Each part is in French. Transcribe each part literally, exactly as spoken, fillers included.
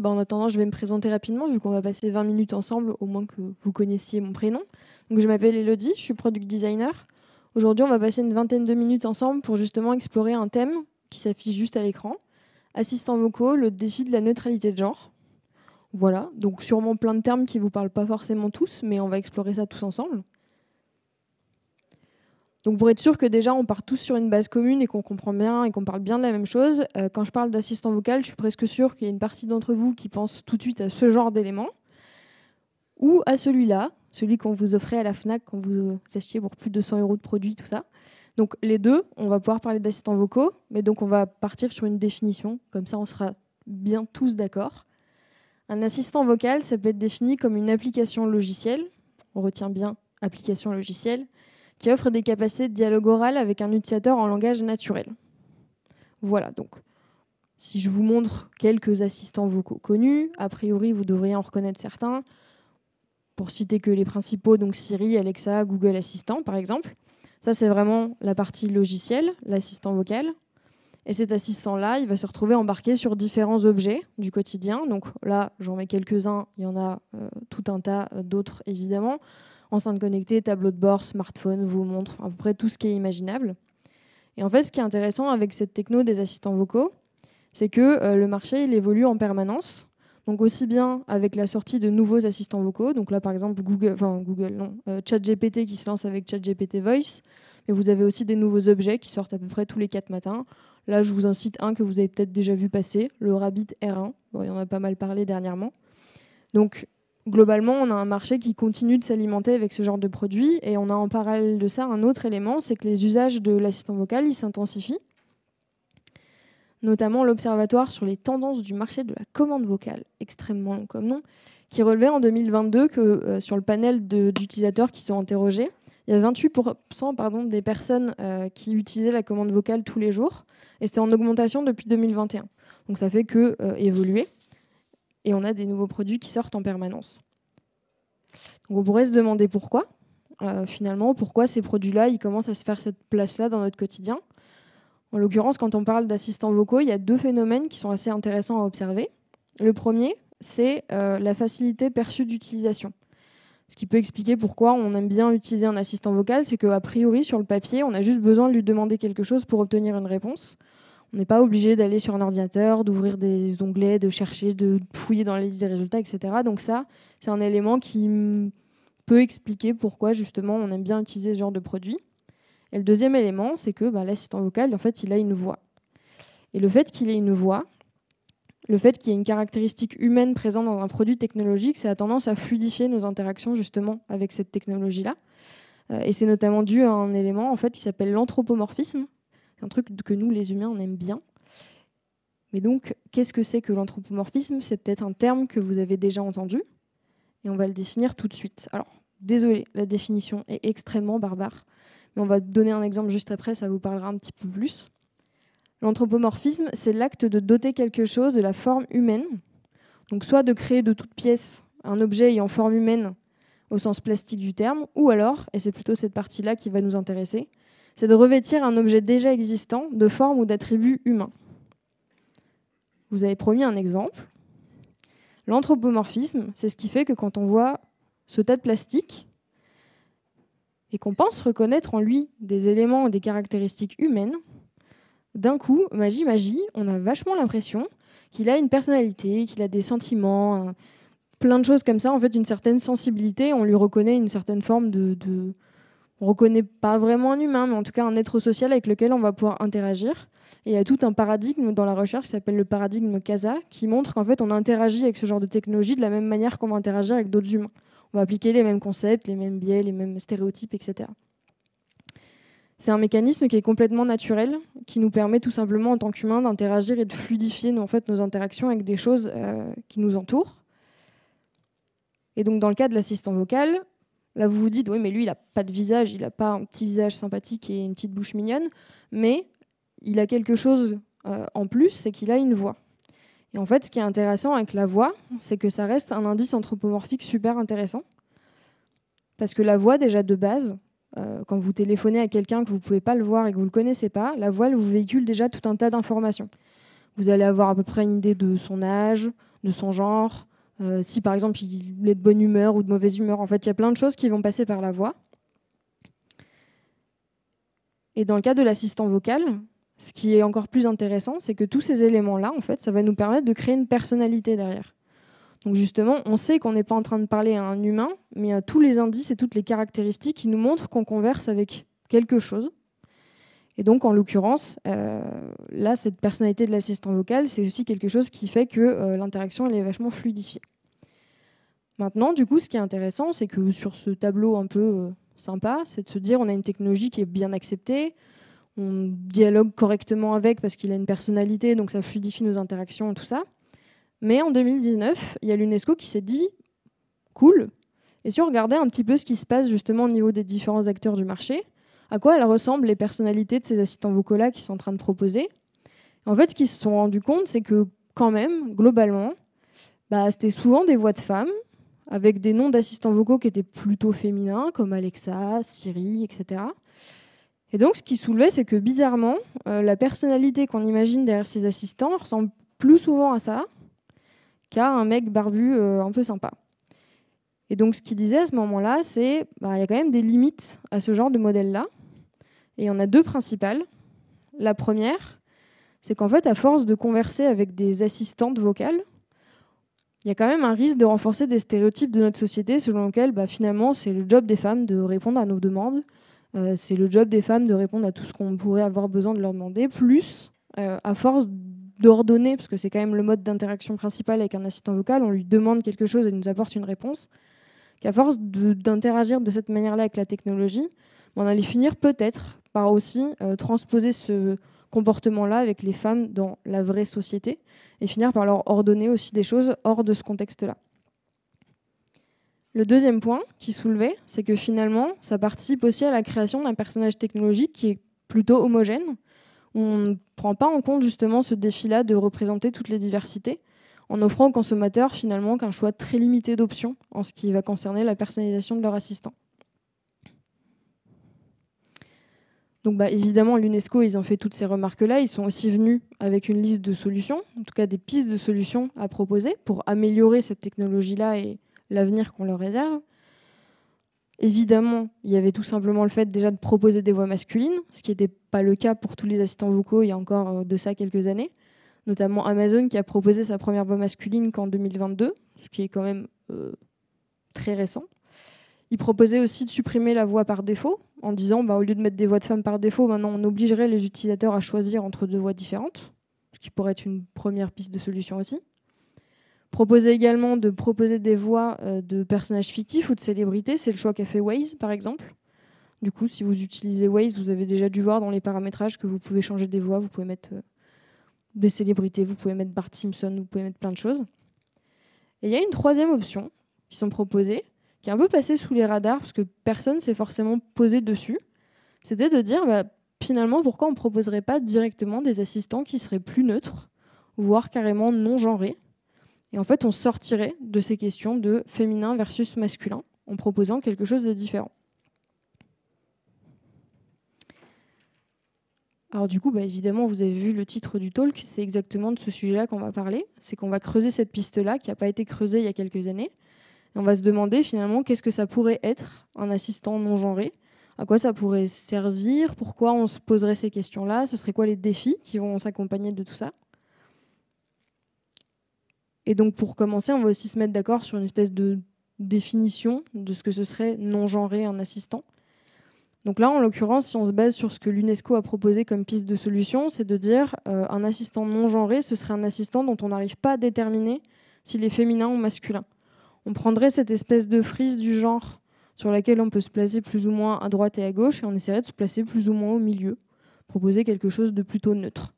bah, en attendant, je vais me présenter rapidement, vu qu'on va passer vingt minutes ensemble, au moins que vous connaissiez mon prénom. Donc, je m'appelle Elodie, je suis product designer. Aujourd'hui, on va passer une vingtaine de minutes ensemble pour justement explorer un thème qui s'affiche juste à l'écran. Assistants vocaux, le défi de la neutralité de genre. Voilà, donc sûrement plein de termes qui ne vous parlent pas forcément tous, mais on va explorer ça tous ensemble. Donc pour être sûr que déjà on part tous sur une base commune et qu'on comprend bien et qu'on parle bien de la même chose, euh, quand je parle d'assistant vocal, je suis presque sûre qu'il y a une partie d'entre vous qui pense tout de suite à ce genre d'éléments ou à celui-là, celui qu'on vous offrait à la Fnac quand vous achetiez pour plus de cent euros de produits, tout ça. Donc les deux, on va pouvoir parler d'assistants vocaux, mais donc on va partir sur une définition, comme ça on sera bien tous d'accord. Un assistant vocal, ça peut être défini comme une application logicielle, on retient bien application logicielle, qui offre des capacités de dialogue oral avec un utilisateur en langage naturel. Voilà, donc si je vous montre quelques assistants vocaux connus, a priori vous devriez en reconnaître certains, pour citer que les principaux, donc Siri, Alexa, Google Assistant par exemple. Ça c'est vraiment la partie logicielle, l'assistant vocal. Et cet assistant-là, il va se retrouver embarqué sur différents objets du quotidien. Donc là, j'en mets quelques-uns, il y en a euh, tout un tas d'autres évidemment. Enceinte connectée, tableau de bord, smartphone, vous montre, à peu près tout ce qui est imaginable. Et en fait, ce qui est intéressant avec cette techno des assistants vocaux, c'est que euh, le marché il évolue en permanence. Donc aussi bien avec la sortie de nouveaux assistants vocaux, donc là par exemple Google, enfin Google non, euh, ChatGPT qui se lance avec ChatGPT Voice, mais vous avez aussi des nouveaux objets qui sortent à peu près tous les quatre matins. Là, je vous en cite un que vous avez peut-être déjà vu passer, le Rabbit R un. Bon, il y en a pas mal parlé dernièrement. Donc globalement, on a un marché qui continue de s'alimenter avec ce genre de produits et on a en parallèle de ça un autre élément, c'est que les usages de l'assistant vocal ils s'intensifient. Notamment l'Observatoire sur les tendances du marché de la commande vocale, extrêmement long comme nom, qui relevait en deux mille vingt-deux que euh, sur le panel de, d'utilisateurs qui sont interrogés, il y a vingt-huit pour cent pardon, des personnes euh, qui utilisaient la commande vocale tous les jours, et c'était en augmentation depuis deux mille vingt et un. Donc ça fait que euh, évoluer, et on a des nouveaux produits qui sortent en permanence. Donc on pourrait se demander pourquoi, euh, finalement, pourquoi ces produits-là, ils commencent à se faire cette place-là dans notre quotidien. En l'occurrence, quand on parle d'assistants vocaux, il y a deux phénomènes qui sont assez intéressants à observer. Le premier, c'est euh, la facilité perçue d'utilisation. Ce qui peut expliquer pourquoi on aime bien utiliser un assistant vocal, c'est qu'a priori, sur le papier, on a juste besoin de lui demander quelque chose pour obtenir une réponse. On n'est pas obligé d'aller sur un ordinateur, d'ouvrir des onglets, de chercher, de fouiller dans la liste des résultats, et cetera. Donc ça, c'est un élément qui peut expliquer pourquoi, justement, on aime bien utiliser ce genre de produit. Et le deuxième élément, c'est que bah, l'assistant vocal, en fait, il a une voix. Et le fait qu'il ait une voix, le fait qu'il y ait une caractéristique humaine présente dans un produit technologique, ça a tendance à fluidifier nos interactions justement avec cette technologie-là. Euh, et c'est notamment dû à un élément en fait, qui s'appelle l'anthropomorphisme. C'est un truc que nous, les humains, on aime bien. Mais donc, qu'est-ce que c'est que l'anthropomorphisme ? C'est peut-être un terme que vous avez déjà entendu. Et on va le définir tout de suite. Alors, désolé, la définition est extrêmement barbare. Mais on va donner un exemple juste après, ça vous parlera un petit peu plus. L'anthropomorphisme, c'est l'acte de doter quelque chose de la forme humaine, donc soit de créer de toutes pièces un objet ayant forme humaine au sens plastique du terme, ou alors, et c'est plutôt cette partie-là qui va nous intéresser, c'est de revêtir un objet déjà existant de forme ou d'attribut humain. Vous avez promis un exemple. L'anthropomorphisme, c'est ce qui fait que quand on voit ce tas de plastique, et qu'on pense reconnaître en lui des éléments et des caractéristiques humaines, d'un coup, magie, magie, on a vachement l'impression qu'il a une personnalité, qu'il a des sentiments, hein, plein de choses comme ça, en fait, une certaine sensibilité, on lui reconnaît une certaine forme de... de... On ne reconnaît pas vraiment un humain, mais en tout cas un être social avec lequel on va pouvoir interagir. Et il y a tout un paradigme dans la recherche qui s'appelle le paradigme CASA, qui montre qu'en fait, on interagit avec ce genre de technologie de la même manière qu'on va interagir avec d'autres humains. On va appliquer les mêmes concepts, les mêmes biais, les mêmes stéréotypes, et cetera. C'est un mécanisme qui est complètement naturel, qui nous permet tout simplement en tant qu'humains d'interagir et de fluidifier en fait, nos interactions avec des choses euh, qui nous entourent. Et donc dans le cas de l'assistant vocal, là vous vous dites, oui mais lui il n'a pas de visage, il n'a pas un petit visage sympathique et une petite bouche mignonne, mais il a quelque chose euh, en plus, c'est qu'il a une voix. Et en fait, ce qui est intéressant avec la voix, c'est que ça reste un indice anthropomorphique super intéressant. Parce que la voix, déjà de base, euh, quand vous téléphonez à quelqu'un que vous ne pouvez pas le voir et que vous ne le connaissez pas, la voix elle vous véhicule déjà tout un tas d'informations. Vous allez avoir à peu près une idée de son âge, de son genre, euh, si par exemple il est de bonne humeur ou de mauvaise humeur. En fait, il y a plein de choses qui vont passer par la voix. Et dans le cas de l'assistant vocal, ce qui est encore plus intéressant, c'est que tous ces éléments-là, en fait, ça va nous permettre de créer une personnalité derrière. Donc justement, on sait qu'on n'est pas en train de parler à un humain, mais à tous les indices et toutes les caractéristiques qui nous montrent qu'on converse avec quelque chose. Et donc, en l'occurrence, euh, là, cette personnalité de l'assistant vocal, c'est aussi quelque chose qui fait que euh, l'interaction elle est vachement fluidifiée. Maintenant, du coup, ce qui est intéressant, c'est que sur ce tableau un peu euh, sympa, c'est de se dire on a une technologie qui est bien acceptée, on dialogue correctement avec parce qu'il a une personnalité, donc ça fluidifie nos interactions et tout ça. Mais en deux mille dix-neuf, il y a l'UNESCO qui s'est dit « cool ». Et si on regardait un petit peu ce qui se passe justement au niveau des différents acteurs du marché, à quoi elles ressemblent les personnalités de ces assistants vocaux-là qui sont en train de proposer. En fait, ce qu'ils se sont rendus compte, c'est que quand même, globalement, bah, c'était souvent des voix de femmes, avec des noms d'assistants vocaux qui étaient plutôt féminins, comme Alexa, Siri, et cetera. Et donc, ce qui soulevait, c'est que bizarrement, euh, la personnalité qu'on imagine derrière ces assistants ressemble plus souvent à ça qu'à un mec barbu euh, un peu sympa. Et donc, ce qu'il disait à ce moment-là, c'est qu'il bah, y a quand même des limites à ce genre de modèle-là. Et il y en a deux principales. La première, c'est qu'en fait, à force de converser avec des assistantes vocales, il y a quand même un risque de renforcer des stéréotypes de notre société selon lesquels, bah, finalement, c'est le job des femmes de répondre à nos demandes. Euh, c'est le job des femmes de répondre à tout ce qu'on pourrait avoir besoin de leur demander. Plus, euh, à force d'ordonner, parce que c'est quand même le mode d'interaction principal avec un assistant vocal, on lui demande quelque chose et il nous apporte une réponse, qu'à force de, d'interagir de cette manière-là avec la technologie, on allait finir peut-être par aussi euh, transposer ce comportement-là avec les femmes dans la vraie société et finir par leur ordonner aussi des choses hors de ce contexte-là. Le deuxième point qui soulevait, c'est que finalement, ça participe aussi à la création d'un personnage technologique qui est plutôt homogène, où on ne prend pas en compte justement ce défi-là de représenter toutes les diversités, en offrant aux consommateurs finalement qu'un choix très limité d'options en ce qui va concerner la personnalisation de leur assistant. Donc bah, évidemment, l'UNESCO, ils ont fait toutes ces remarques-là. Ils sont aussi venus avec une liste de solutions, en tout cas des pistes de solutions à proposer pour améliorer cette technologie-là et l'avenir qu'on leur réserve. Évidemment, il y avait tout simplement le fait déjà de proposer des voix masculines, ce qui n'était pas le cas pour tous les assistants vocaux il y a encore de ça quelques années. Notamment Amazon qui a proposé sa première voix masculine qu'en deux mille vingt-deux, ce qui est quand même euh, très récent. Il proposait aussi de supprimer la voix par défaut, en disant bah, au lieu de mettre des voix de femmes par défaut, maintenant on obligerait les utilisateurs à choisir entre deux voix différentes, ce qui pourrait être une première piste de solution aussi. Proposait également de proposer des voix de personnages fictifs ou de célébrités, c'est le choix qu'a fait Waze par exemple. Du coup, si vous utilisez Waze, vous avez déjà dû voir dans les paramétrages que vous pouvez changer des voix, vous pouvez mettre des célébrités, vous pouvez mettre Bart Simpson, vous pouvez mettre plein de choses. Et il y a une troisième option qui sont proposées, qui est un peu passée sous les radars, parce que personne ne s'est forcément posé dessus. C'était de dire, bah, finalement, pourquoi on ne proposerait pas directement des assistants qui seraient plus neutres, voire carrément non-genrés. Et en fait, on sortirait de ces questions de féminin versus masculin, en proposant quelque chose de différent. Alors du coup, bah, évidemment, vous avez vu le titre du talk, c'est exactement de ce sujet-là qu'on va parler. C'est qu'on va creuser cette piste-là, qui n'a pas été creusée il y a quelques années. Et on va se demander finalement qu'est-ce que ça pourrait être un assistant non genré, à quoi ça pourrait servir, pourquoi on se poserait ces questions-là, ce serait quoi les défis qui vont s'accompagner de tout ça. Et donc pour commencer, on va aussi se mettre d'accord sur une espèce de définition de ce que ce serait non genré un assistant. Donc là, en l'occurrence, si on se base sur ce que l'UNESCO a proposé comme piste de solution, c'est de dire euh, un assistant non genré, ce serait un assistant dont on n'arrive pas à déterminer s'il est féminin ou masculin. On prendrait cette espèce de frise du genre sur laquelle on peut se placer plus ou moins à droite et à gauche et on essaierait de se placer plus ou moins au milieu, proposer quelque chose de plutôt neutre.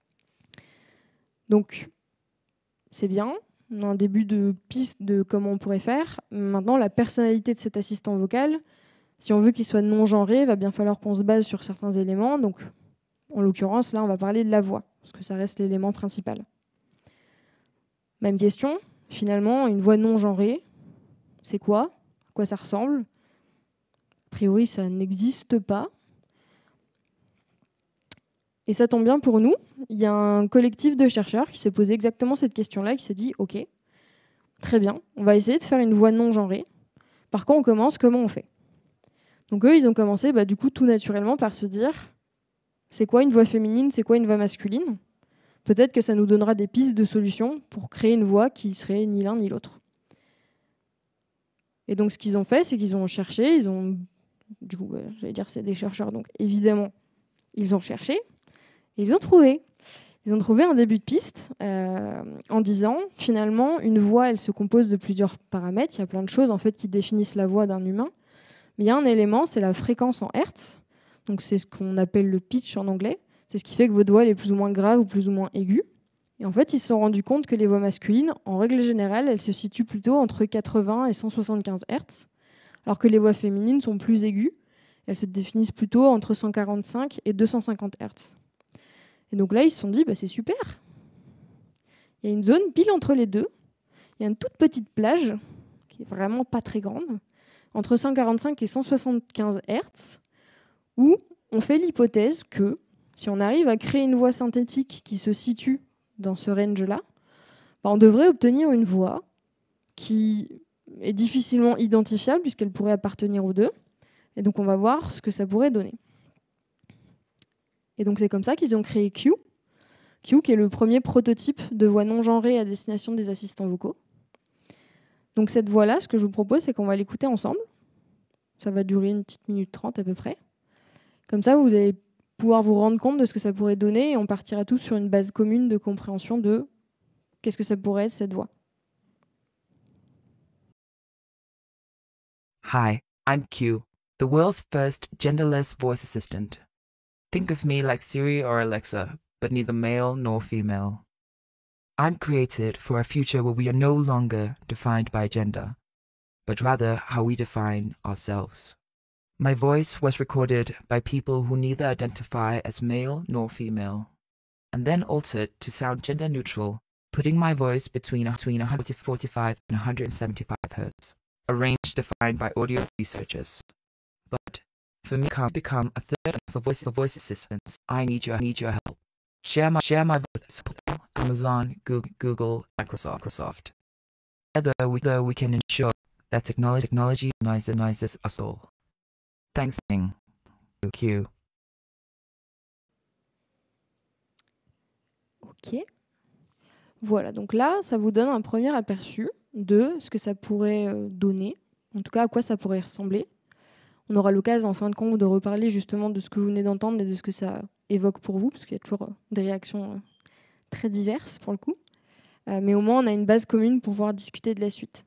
Donc, c'est bien, on a un début de piste de comment on pourrait faire. Maintenant, la personnalité de cet assistant vocal, si on veut qu'il soit non-genré, il va bien falloir qu'on se base sur certains éléments. Donc, en l'occurrence, là, on va parler de la voix, parce que ça reste l'élément principal. Même question, finalement, une voix non-genrée, c'est quoi ? À quoi ça ressemble ? A priori, ça n'existe pas. Et ça tombe bien pour nous. Il y a un collectif de chercheurs qui s'est posé exactement cette question-là, qui s'est dit « Ok, Très bien, on va essayer de faire une voix non genrée. Par quoi on commence? Comment on fait? Donc eux, ils ont commencé bah, du coup tout naturellement par se dire c'est quoi une voix féminine, c'est quoi une voix masculine? Peut-être que ça nous donnera des pistes de solutions pour créer une voix qui serait ni l'un ni l'autre. Et donc ce qu'ils ont fait, c'est qu'ils ont cherché, ils ont, du coup, bah, j'allais dire c'est des chercheurs, donc évidemment, ils ont cherché, et ils ont trouvé. Ils ont trouvé un début de piste euh, en disant, finalement, une voix, elle se compose de plusieurs paramètres. Il y a plein de choses en fait qui définissent la voix d'un humain. Mais il y a un élément, c'est la fréquence en hertz. Donc c'est ce qu'on appelle le pitch en anglais. C'est ce qui fait que votre voix elle est plus ou moins grave ou plus ou moins aiguë. Et en fait, ils se sont rendus compte que les voix masculines, en règle générale, elles se situent plutôt entre quatre-vingts et cent soixante-quinze hertz, alors que les voix féminines sont plus aiguës. Elles se définissent plutôt entre cent quarante-cinq et deux cent cinquante hertz. Et donc là, ils se sont dit, bah, c'est super. Il y a une zone pile entre les deux. Il y a une toute petite plage, qui est vraiment pas très grande, entre cent quarante-cinq et cent soixante-quinze hertz, où on fait l'hypothèse que si on arrive à créer une voix synthétique qui se situe dans ce range-là, bah, on devrait obtenir une voix qui est difficilement identifiable puisqu'elle pourrait appartenir aux deux. Et donc on va voir ce que ça pourrait donner. Et donc c'est comme ça qu'ils ont créé Q. Q qui est le premier prototype de voix non genrée à destination des assistants vocaux. Donc cette voix-là, ce que je vous propose, c'est qu'on va l'écouter ensemble. Ça va durer une petite minute trente à peu près. Comme ça, vous allez pouvoir vous rendre compte de ce que ça pourrait donner et on partira tous sur une base commune de compréhension de qu'est-ce que ça pourrait être cette voix. Hi, I'm Q, the world's first genderless voice assistant. Think of me like Siri or Alexa, but neither male nor female. I'm created for a future where we are no longer defined by gender, but rather how we define ourselves. My voice was recorded by people who neither identify as male nor female, and then altered to sound gender neutral, putting my voice between, between one hundred forty-five and one hundred seventy-five hertz, a range defined by audio researchers. But for me to become a third for voice for voice assistants, I need your need your help. Share my share my voice with Amazon, Google, Google, Microsoft, Microsoft. Together we, together we can ensure that technology technology unites us all. Thanks, Q. Ok. Voilà, donc là, ça vous donne un premier aperçu de ce que ça pourrait donner, en tout cas à quoi ça pourrait ressembler. On aura l'occasion en fin de compte de reparler justement de ce que vous venez d'entendre et de ce que ça évoque pour vous, parce qu'il y a toujours des réactions très diverses pour le coup. Mais au moins, on a une base commune pour pouvoir discuter de la suite.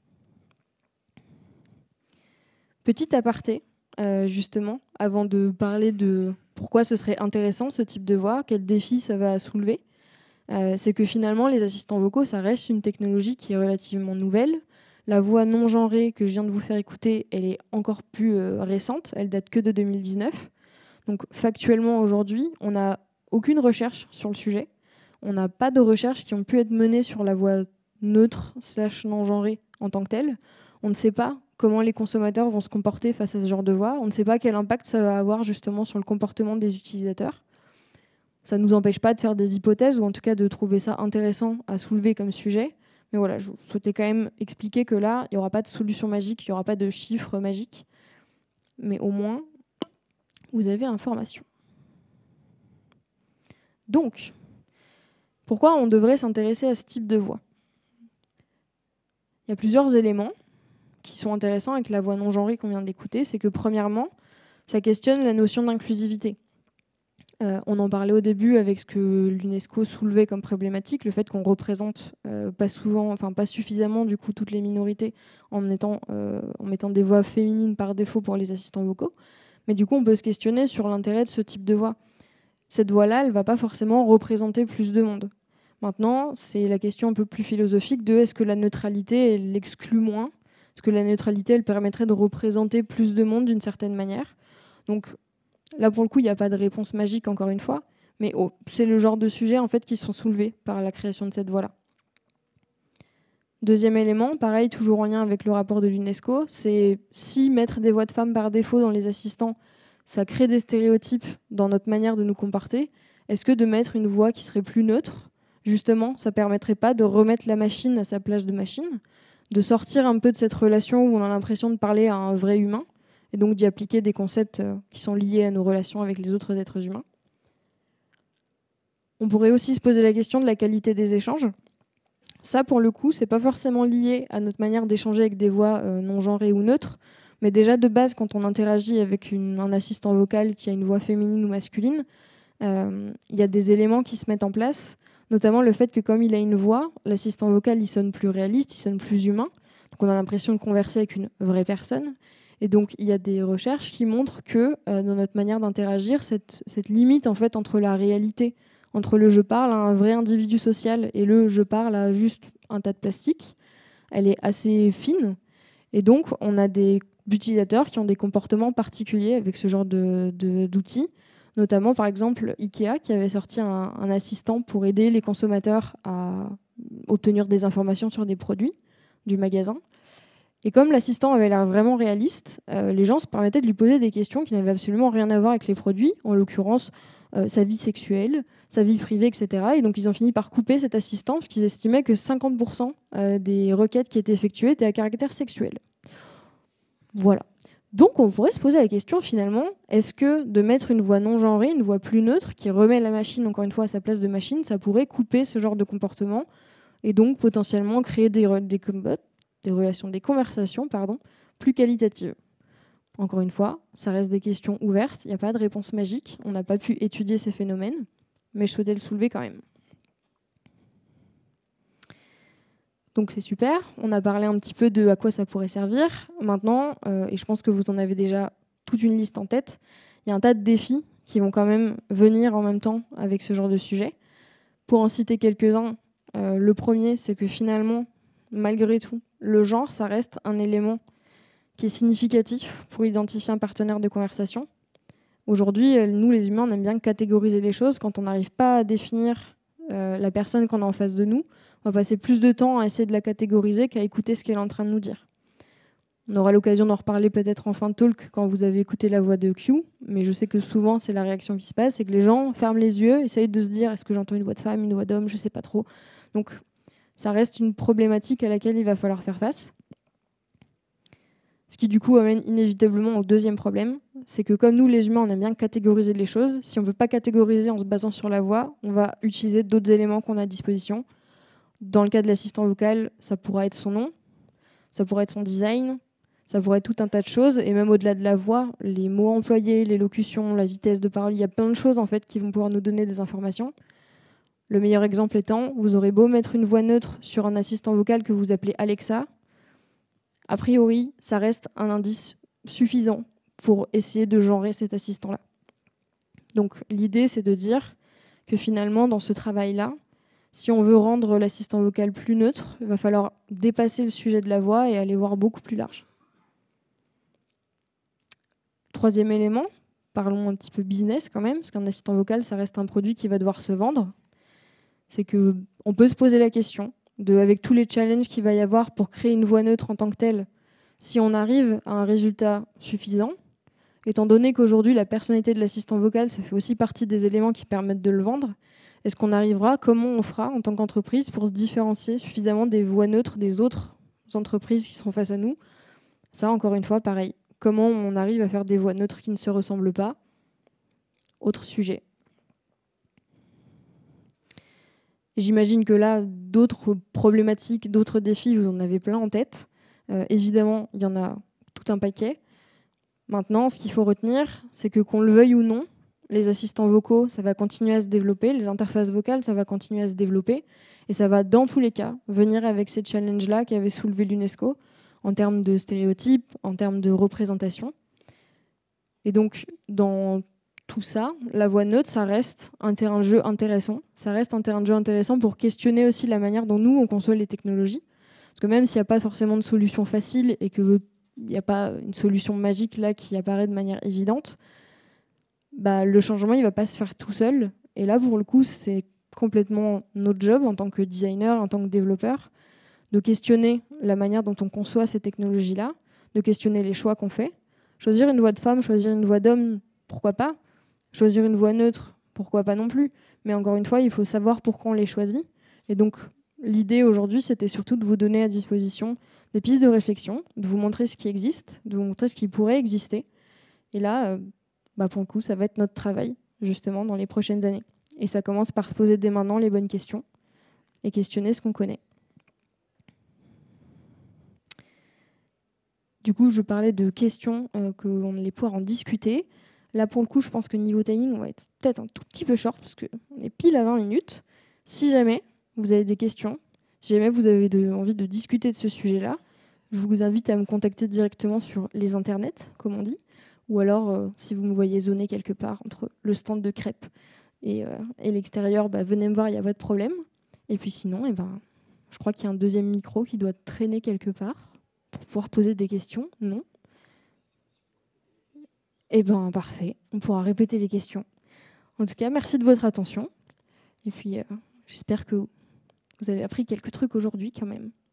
Petit aparté, euh, justement, avant de parler de pourquoi ce serait intéressant ce type de voix, quel défi ça va soulever, euh, c'est que finalement, les assistants vocaux, ça reste une technologie qui est relativement nouvelle. La voix non genrée que je viens de vous faire écouter, elle est encore plus euh, récente, elle date que de deux mille dix-neuf. Donc factuellement, aujourd'hui, on n'a aucune recherche sur le sujet. On n'a pas de recherches qui ont pu être menées sur la voix neutre slash non genrée en tant que telle. On ne sait pas comment les consommateurs vont se comporter face à ce genre de voix. On ne sait pas quel impact ça va avoir justement sur le comportement des utilisateurs. Ça ne nous empêche pas de faire des hypothèses ou en tout cas de trouver ça intéressant à soulever comme sujet. Mais voilà, je souhaitais quand même expliquer que là, il n'y aura pas de solution magique, il n'y aura pas de chiffres magiques. Mais au moins, vous avez l'information. Donc, pourquoi on devrait s'intéresser à ce type de voix ? Il y a plusieurs éléments qui sont intéressants avec la voix non genrée qu'on vient d'écouter. C'est que premièrement, ça questionne la notion d'inclusivité. Euh, on en parlait au début avec ce que l'UNESCO soulevait comme problématique, le fait qu'on représente euh, pas souvent, enfin pas suffisamment du coup toutes les minorités en mettant, euh, en mettant des voix féminines par défaut pour les assistants vocaux. Mais du coup, on peut se questionner sur l'intérêt de ce type de voix. Cette voix-là, elle ne va pas forcément représenter plus de monde. Maintenant, c'est la question un peu plus philosophique de est-ce que la neutralité, elle l'exclut moins ? Est-ce que la neutralité, elle permettrait de représenter plus de monde d'une certaine manière ? Donc là, pour le coup, il n'y a pas de réponse magique, encore une fois, mais oh, c'est le genre de sujets en fait, qui sont soulevés par la création de cette voix-là. Deuxième élément, pareil, toujours en lien avec le rapport de l'UNESCO, c'est si mettre des voix de femmes par défaut dans les assistants, ça crée des stéréotypes dans notre manière de nous comporter, est-ce que de mettre une voix qui serait plus neutre, justement, ça ne permettrait pas de remettre la machine à sa place de machine ? de sortir un peu de cette relation où on a l'impression de parler à un vrai humain, et donc d'y appliquer des concepts qui sont liés à nos relations avec les autres êtres humains. On pourrait aussi se poser la question de la qualité des échanges. Ça, pour le coup, c'est pas forcément lié à notre manière d'échanger avec des voix euh, non genrées ou neutres, mais déjà de base, quand on interagit avec une, un assistant vocal qui a une voix féminine ou masculine, euh, il y a des éléments qui se mettent en place, notamment le fait que comme il a une voix, l'assistant vocal il sonne plus réaliste, il sonne plus humain, donc on a l'impression de converser avec une vraie personne. Et donc il y a des recherches qui montrent que euh, dans notre manière d'interagir, cette, cette limite en fait entre la réalité, entre le je parle à un vrai individu social et le je parle à juste un tas de plastique, elle est assez fine. Et donc, on a des utilisateurs qui ont des comportements particuliers avec ce genre de, de, d'outils. Notamment, par exemple, Ikea, qui avait sorti un, un assistant pour aider les consommateurs à obtenir des informations sur des produits du magasin. Et comme l'assistant avait l'air vraiment réaliste, euh, les gens se permettaient de lui poser des questions qui n'avaient absolument rien à voir avec les produits, en l'occurrence euh, sa vie sexuelle, sa vie privée, et cetera. Et donc ils ont fini par couper cet assistant parce qu'ils estimaient que cinquante pour cent euh, des requêtes qui étaient effectuées étaient à caractère sexuel. Voilà. Donc on pourrait se poser la question finalement, est-ce que de mettre une voix non genrée, une voix plus neutre, qui remet la machine encore une fois à sa place de machine, ça pourrait couper ce genre de comportement et donc potentiellement créer des, re- des, des relations, des conversations pardon, plus qualitatives. Encore une fois, ça reste des questions ouvertes, il n'y a pas de réponse magique, on n'a pas pu étudier ces phénomènes, mais je souhaitais le soulever quand même. Donc c'est super, on a parlé un petit peu de à quoi ça pourrait servir. Maintenant, euh, et je pense que vous en avez déjà toute une liste en tête, il y a un tas de défis qui vont quand même venir en même temps avec ce genre de sujet. Pour en citer quelques-uns, euh, le premier, c'est que finalement, malgré tout, le genre, ça reste un élément qui est significatif pour identifier un partenaire de conversation. Aujourd'hui, nous, les humains, on aime bien catégoriser les choses. Quand on n'arrive pas à définir euh, la personne qu'on a en face de nous, on va passer plus de temps à essayer de la catégoriser qu'à écouter ce qu'elle est en train de nous dire. On aura l'occasion d'en reparler peut-être en fin de talk quand vous avez écouté la voix de Q, mais je sais que souvent, c'est la réaction qui se passe, c'est que les gens ferment les yeux, essayent de se dire est-ce que j'entends une voix de femme, une voix d'homme, je ne sais pas trop. Donc, ça reste une problématique à laquelle il va falloir faire face. Ce qui, du coup, amène inévitablement au deuxième problème, c'est que comme nous, les humains, on aime bien catégoriser les choses. Si on ne peut pas catégoriser en se basant sur la voix, on va utiliser d'autres éléments qu'on a à disposition. Dans le cas de l'assistant vocal, ça pourra être son nom, ça pourrait être son design, ça pourrait être tout un tas de choses. Et même au-delà de la voix, les mots employés, l'élocution, la vitesse de parole, il y a plein de choses en fait, qui vont pouvoir nous donner des informations. Le meilleur exemple étant, vous aurez beau mettre une voix neutre sur un assistant vocal que vous appelez Alexa, a priori, ça reste un indice suffisant pour essayer de genrer cet assistant-là. Donc l'idée, c'est de dire que finalement, dans ce travail-là, si on veut rendre l'assistant vocal plus neutre, il va falloir dépasser le sujet de la voix et aller voir beaucoup plus large. Troisième élément, parlons un petit peu business quand même, parce qu'un assistant vocal, ça reste un produit qui va devoir se vendre. C'est qu'on peut se poser la question, de, avec tous les challenges qu'il va y avoir pour créer une voix neutre en tant que telle, si on arrive à un résultat suffisant, étant donné qu'aujourd'hui, la personnalité de l'assistant vocal, ça fait aussi partie des éléments qui permettent de le vendre, est-ce qu'on arrivera, comment on fera en tant qu'entreprise pour se différencier suffisamment des voix neutres des autres entreprises qui seront face à nous? Ça, encore une fois, pareil. Comment on arrive à faire des voix neutres qui ne se ressemblent pas? Autre sujet. J'imagine que là, d'autres problématiques, d'autres défis, vous en avez plein en tête. Euh, évidemment, il y en a tout un paquet. Maintenant, ce qu'il faut retenir, c'est que qu'on le veuille ou non, les assistants vocaux, ça va continuer à se développer, les interfaces vocales, ça va continuer à se développer, et ça va, dans tous les cas, venir avec ces challenges-là qu'avait soulevé l'UNESCO, en termes de stéréotypes, en termes de représentation. Et donc, dans tout ça, la voix neutre, ça reste un terrain de jeu intéressant. Ça reste un terrain de jeu intéressant pour questionner aussi la manière dont nous, on conçoit les technologies. Parce que même s'il n'y a pas forcément de solution facile et qu'il n'y a pas une solution magique là qui apparaît de manière évidente, bah, le changement, il ne va pas se faire tout seul. Et là, pour le coup, c'est complètement notre job en tant que designer, en tant que développeur, de questionner la manière dont on conçoit ces technologies-là, de questionner les choix qu'on fait. Choisir une voix de femme, choisir une voix d'homme, pourquoi pas? Choisir une voix neutre, pourquoi pas non plus? Mais encore une fois, il faut savoir pourquoi on les choisit. Et donc, l'idée aujourd'hui, c'était surtout de vous donner à disposition des pistes de réflexion, de vous montrer ce qui existe, de vous montrer ce qui pourrait exister. Et là, euh, bah pour le coup, ça va être notre travail, justement, dans les prochaines années. Et ça commence par se poser dès maintenant les bonnes questions et questionner ce qu'on connaît. Du coup, je parlais de questions, euh, qu'on allait pouvoir en discuter. Là, pour le coup, je pense que niveau timing, on va être peut-être un tout petit peu short parce qu'on est pile à vingt minutes. Si jamais vous avez des questions, si jamais vous avez de, envie de discuter de ce sujet-là, je vous invite à me contacter directement sur les internets, comme on dit, ou alors, euh, si vous me voyez zoner quelque part entre le stand de crêpes et, euh, et l'extérieur, bah, venez me voir, il n'y a pas de problème. Et puis sinon, eh ben, je crois qu'il y a un deuxième micro qui doit traîner quelque part pour pouvoir poser des questions. Non ? Eh bien, parfait. On pourra répéter les questions. En tout cas, merci de votre attention. Et puis, euh, j'espère que vous avez appris quelques trucs aujourd'hui quand même.